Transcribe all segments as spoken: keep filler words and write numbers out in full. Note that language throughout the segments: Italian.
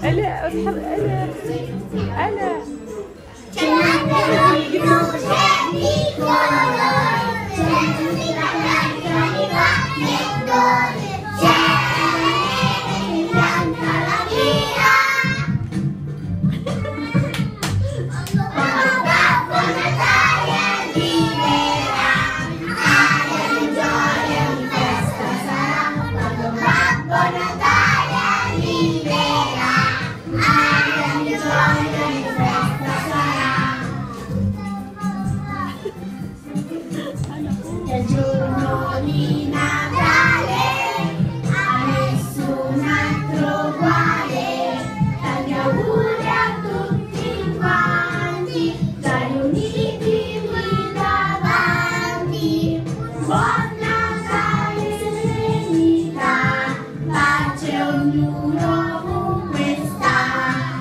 الا اصحاب الا الا c'è l'albero di luce piccolo, c'è l'unica carica di panettone, c'è la neve che pianta la via. Quando Babbo Natale arriverà, aria di gioia e di festa sarà. Quando Babbo Natale arriverà, aria di gioia e di festa sarà. È il giorno di Natale, a nessun altro uguale, tanti auguri a tutti quanti, già riuniti qui davanti. Buon Natale, serenità, pace ognuno ovunque sta.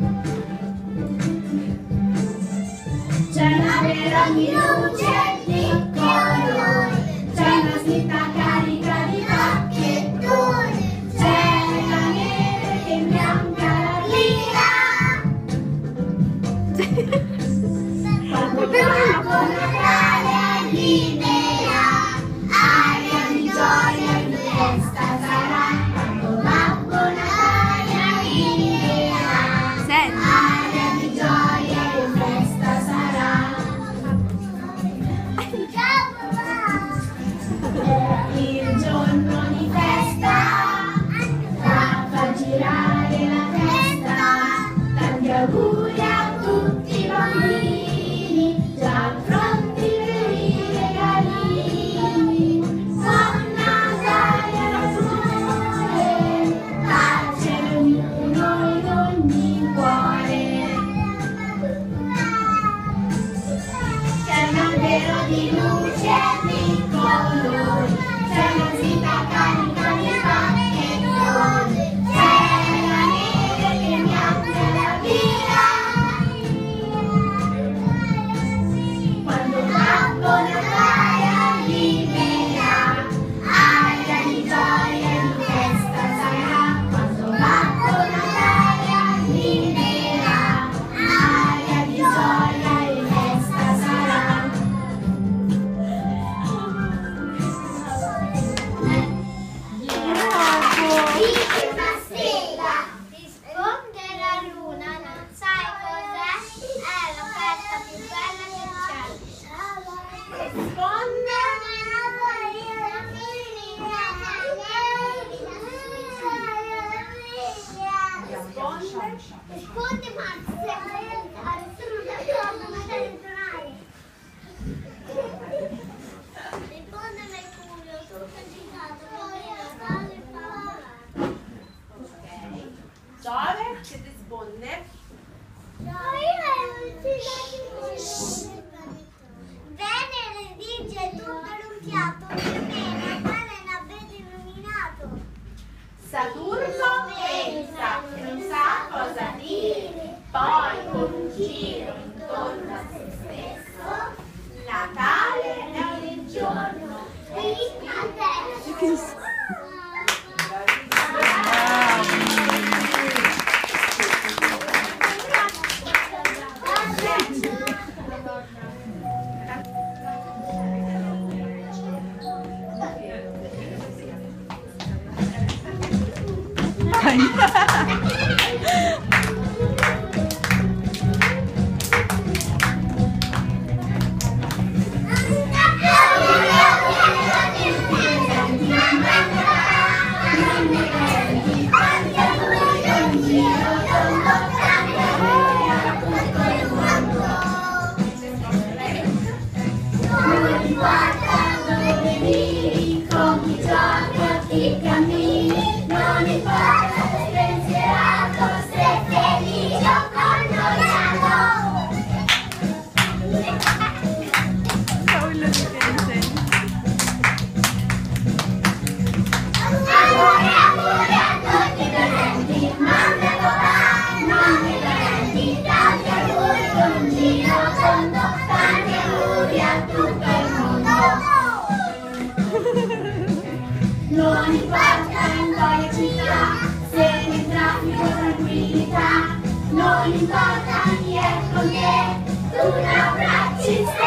C'è un albero di luce piccolo, c'è una slitta carica di bacchettoni, c'è la neve che bianca la via. Quando Babbo Natale arriverà, aria di gioia e di festa sarà. Quando Babbo Natale arriverà, aria di gioia e di festa sarà. È il giorno di festa, da far girare la testa, tanti auguri a tutti i bambini, già pronti per i regalini. Buon Natale amore, pace ognuno in ogni cuore. C'è un albero di luce piccolo, c'è una slitta carica di bacchettoni, c'è la neve che bianca la via. Quando Babbo Natale arriverà, aria di gioia e di festa sarà. Quando Babbo Natale arriverà, aria di gioia e di festa sarà. L'ultima stella. Risponde la luna, non sai cos'è? È l'offerta più bella che c'è. Risponde Risponde Marzia. Sono d'accordo, ma devi tornare. Risponde Mercurio, tutto agitato, fuori Natale fa. Giove che risponde Venere dirige tutto in un piatto, nemmeno Natale l'avete illuminato. Saturno pensa che non sa cosa dire, poi con un giro intorno a se stesso, Natale è il giorno Feliz Natale. Dai. non importa chi è con te, tu ne abbracci